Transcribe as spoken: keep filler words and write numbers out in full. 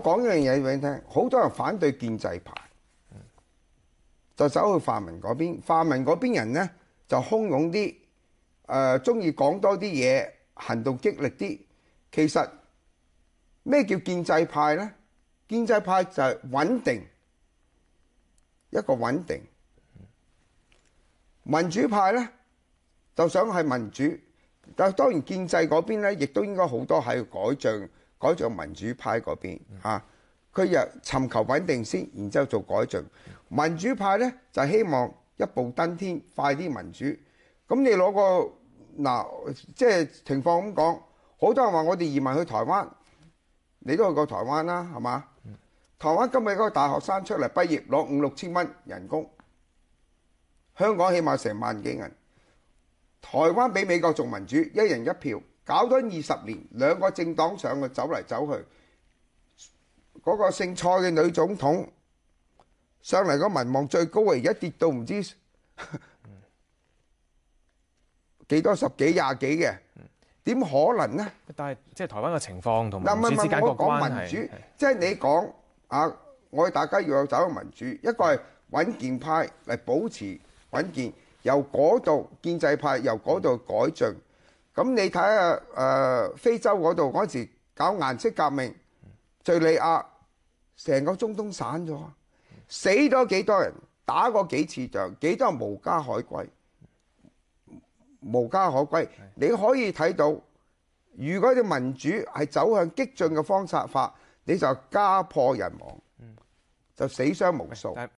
講一樣嘢俾你聽，好多人反對建制派，就走去泛民嗰邊。泛民嗰邊人咧就洶湧啲，誒中意講多啲嘢，行動激烈啲。其實咩叫建制派咧？建制派就係穩定，一個穩定。民主派咧就想係民主，但係當然建制嗰邊咧，亦都應該好多喺改進改進民主派嗰邊嚇。佢又尋求穩定先，然之後做改進。民主派咧就希望一步登天，快啲民主。咁你攞個嗱，即係情況咁講，好多人話我哋移民去台灣，你都去過台灣啦，係嘛？台灣今日嗰個大學生出嚟畢業攞五六千蚊人工，香港起碼成萬幾銀。台灣比美國仲民主，一人一票，搞咗二十年，兩個政黨上去走嚟走去。嗰個姓蔡嘅女總統上嚟個民望最高啊，而家跌到唔知幾多十幾廿幾嘅，點可能呢？ 但係即係台灣嘅情況同民主之間個關係， 即係你講啊，我哋大家要有走向民主，一個係穩健派嚟保持穩健，由嗰度建制派由嗰度改進。咁你睇下誒非洲嗰度嗰時搞顏色革命。敍利亞成個中東散咗，死咗幾多人，打過幾次仗，幾多人無家可歸，無家可歸。你可以睇到，如果你民主係走向激進嘅方式法，你就家破人亡，就死傷無數。